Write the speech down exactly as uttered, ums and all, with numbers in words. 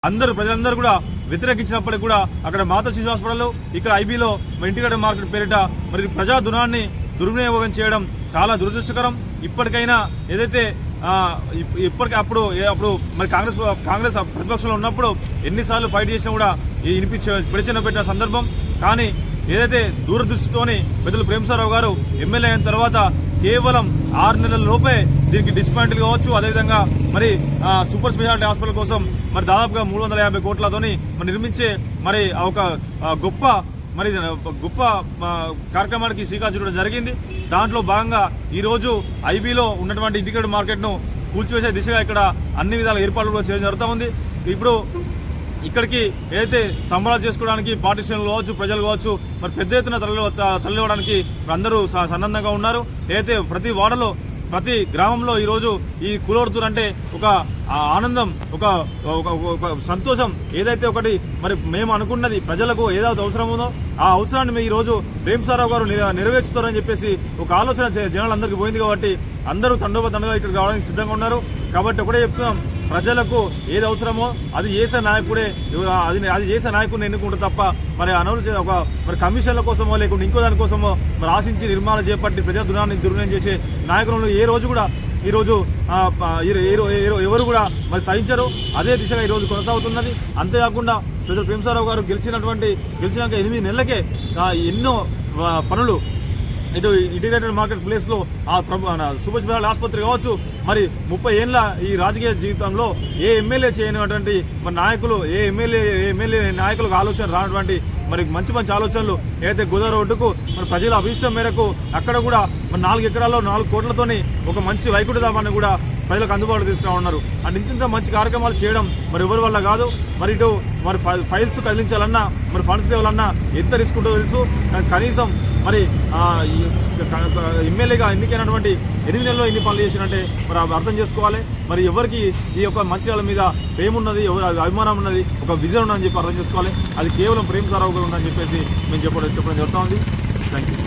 అందరూ ప్రజలందరూ కూడా వ్యతిరేకించినప్పటికీ కూడా అక్కడ మాతా శిశు హాస్పిటల్ ఇక్కడ ఐబీలో ఇంటిగ్రేటెడ్ మార్కెట్ పేరిట మరి ప్రజా ధనాన్ని దుర్వినియోగం చేయడం చాలా దురదృష్టకరం. ఇప్పటికైనా ఏదైతే ఇప్పటికీ అప్పుడు అప్పుడు మరి కాంగ్రెస్ కాంగ్రెస్ ప్రతిపక్షంలో ఉన్నప్పుడు ఎన్నిసార్లు ఫైట్ చేసినా కూడా వినిపించే ప్రచన పెట్టిన సందర్భం. కానీ ఏదైతే దూరదృష్టితోని పెద్దలు ప్రేమసారావు గారు ఎమ్మెల్యే అయిన తర్వాత కేవలం ఆరు నెలల లోపే దీనికి డిస్మాంటిల్ కావచ్చు, అదేవిధంగా మరి సూపర్ స్పెషాలిటీ హాస్పిటల్ కోసం మరి దాదాపుగా మూడు వందల యాభై కోట్లతోని మరి నిర్మించే మరి ఒక గొప్ప మరి గొప్ప కార్యక్రమానికి శ్రీకారం చుట్టడం జరిగింది. దాంట్లో భాగంగా ఈరోజు ఐబీలో ఉన్నటువంటి ఇంటిగ్రేటెడ్ మార్కెట్ను కూల్చివేసే దిశగా ఇక్కడ అన్ని విధాల ఏర్పాట్లు కూడా చేయడం జరుగుతూ ఉంది. ఇప్పుడు ఇక్కడికి ఏదైతే సంబరాలు చేసుకోవడానికి పార్టీషన్లు కావచ్చు, ప్రజలు కావచ్చు మరి పెద్ద ఎత్తున తరలి తరలివడానికి అందరూ సన్నద్ధంగా ఉన్నారు. ఏదైతే ప్రతి వాడలో ప్రతి గ్రామంలో ఈరోజు ఈ కులోర్తూర్ అంటే ఒక ఆనందం, ఒక సంతోషం, ఏదైతే ఒకటి మరి మేము అనుకున్నది ప్రజలకు ఏదైతే అవసరం ఉందో ఆ అవసరాన్ని ఈ రోజు ప్రేమసారావు గారు నెరవేర్చుతారని చెప్పేసి ఒక ఆలోచన జనాలందరికీ పోయింది. కాబట్టి అందరూ తండోపతండగా ఇక్కడికి రావడానికి సిద్ధంగా ఉన్నారు. కాబట్టి ఒకటే చెప్తున్నాం, ప్రజలకు ఏది అవసరమో అది చేసే నాయకుడే అది అది చేసే నాయకుడిని ఎన్నుకుంటారు తప్ప మరి అనవసర ఒక మరి కమిషన్ల కోసమో లేకుంటే ఇంకో దానికోసమో మరి ఆశించి నిర్మాణం చేపట్టి ప్రజా దుర్నాన్ని దుర్వినియోగం చేసే నాయకులను ఏ రోజు కూడా ఈరోజు ఎవరు కూడా మరి సహించరు. అదే దిశగా ఈరోజు కొనసాగుతున్నది. అంతేకాకుండా ప్రజలు ప్రేమసారావు గారు గెలిచినటువంటి గెలిచినాక ఎనిమిది నెలలకే ఎన్నో పనులు ఇటు ఇంటిగ్రేటెడ్ మార్కెట్ ప్లేస్ లో ఆ సూపర్ స్పెషాలిటీ ఆసుపత్రి కావచ్చు, మరి ముప్పై ఏళ్ల ఈ రాజకీయ జీవితంలో ఏ ఎమ్మెల్యే చేయనటువంటి మరి నాయకులు ఏ ఎమ్మెల్యే ఏ ఎమ్మెల్యే నాయకులకు ఆలోచన రానటువంటి మరి మంచి మంచి ఆలోచనలు ఏదైతే గోదావరి రోడ్డుకు మరి ప్రజల అభిష్టం మేరకు అక్కడ కూడా మరి నాలుగు ఎకరాల్లో నాలుగు కోట్లతోని ఒక మంచి వైకుంఠధామాన్ని కూడా ప్రజలకు అందుబాటులో తీసుకురా ఉన్నారు. అండ్ ఇంత మంచి కార్యక్రమాలు చేయడం మరి ఎవరి వల్ల కాదు. మరి ఇటు మరి ఫైల్స్ కదిలించాలన్నా మరి ఫండ్స్ తేవాలన్నా ఎంత రిస్క్ ఉంటుందో తెలుసు. కనీసం మరి ఎమ్మెల్యేగా ఎన్నికైనటువంటి ఎనిమిది నెలల్లో ఎన్ని పనులు చేసినట్టే మరి అర్థం చేసుకోవాలి. మరి ఎవరికి ఈ యొక్క మంచి మీద ప్రేమ ఉన్నది, ఎవరు అభిమానం ఉన్నది, ఒక విజన్ ఉన్నదని చెప్పి అర్థం చేసుకోవాలి. అది కేవలం ప్రేమసారావు గారు ఉందని చెప్పేసి మేము చెప్పడం చెప్పడం జరుగుతూ ఉంది. Thank you.